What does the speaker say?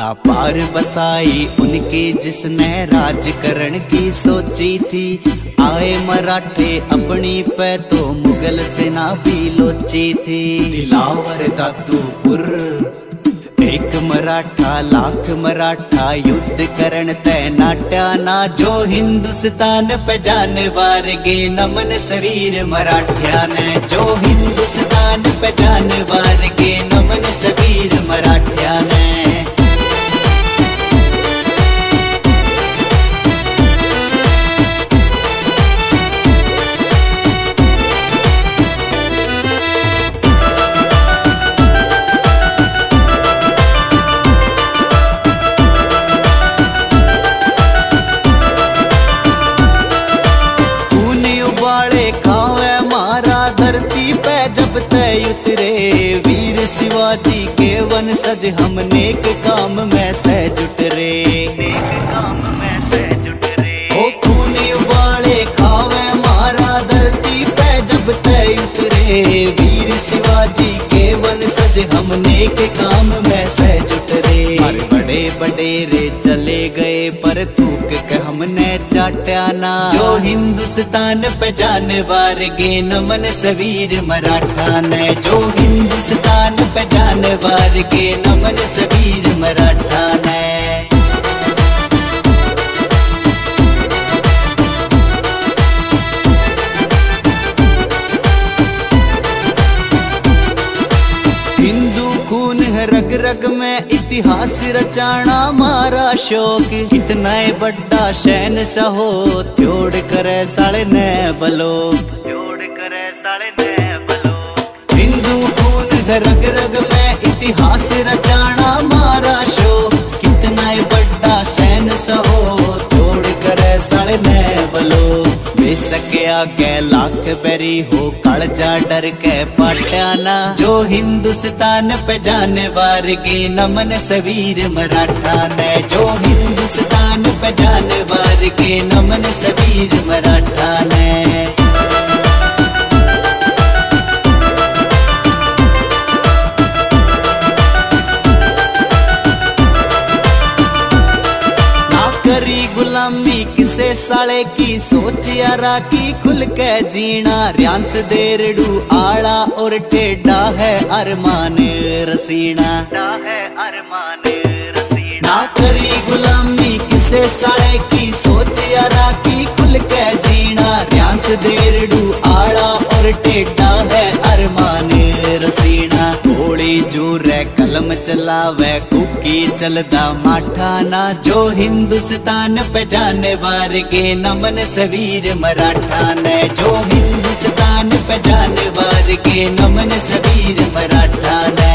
ना पार बसाई उनकी जिसने राज करण की सोची थी। आए मराठे अपनी पे तो मुगल सेना भी लोची थी। दिलावर दादूपुर एक मराठा लाख मराठा युद्ध करण तैनाट्या ना। जो हिंदुस्तान पे जाने वार गे नमन सवीर मराठ्या ने। जो हिंदुस्तान पे जाने वार गे नमन सवीर मराठ्या ने। जब तय उतरे वीर शिवाजी के वंशज हम नेक काम में से जुट रे। नेक काम में से जुट रे। ओ खून उबाले खावे मारा धरती पे जब तय उतरे वीर शिवाजी के वंशज हम नेक काम में से जुट रे। अरे बड़े बड़े रे चले गए पर थूक के हमने चाट्या ना। जो हिंदुस्तान पे जाने वार गे नमन सवीर मराठा ने। जो हिंदुस्तान पे जाने वार गे नमन सवीर मराठा ने। रग रग में इतिहास रचाना मारा शौक। कितना बड़ा शहंशाह हो त्योड़ करे साले ने बलो। त्योड़ करे साले ने बलो। हिंदू खून से रग रग में इतिहास रचाना मारा शौक। कितना बड़ा शहंशाह हो त्योड़ करे साले ने बलो। सकिया के लाख बेरी हो कालजा डर के पाट्या ना। जो हिंदुस्तान पे जाने वार गे नमन सवीर मराठा ने। जो हिंदुस्तान पे जाने वार गे नमन सवीर मराठा ने। गुलामी किसे साले की सोच यारा की खुल के जीना। रियांस देरडू आला और टेढ़ा है अरमान रसीना। है अरमान रसीना। ना करी गुलामी किसे साले की सोच यारा की खुल के जीना। रियांस देरडू आला और टेढ़ा है अरमान रसीना। थोड़ी जोर कलम चलावे कुकी चलदा माठा ना। जो हिंदुस्तान पे जाने वार गे नमन सवीर मराठा ने। जो हिंदुस्तान पे जाने वार गे नमन सवीर मराठा ने।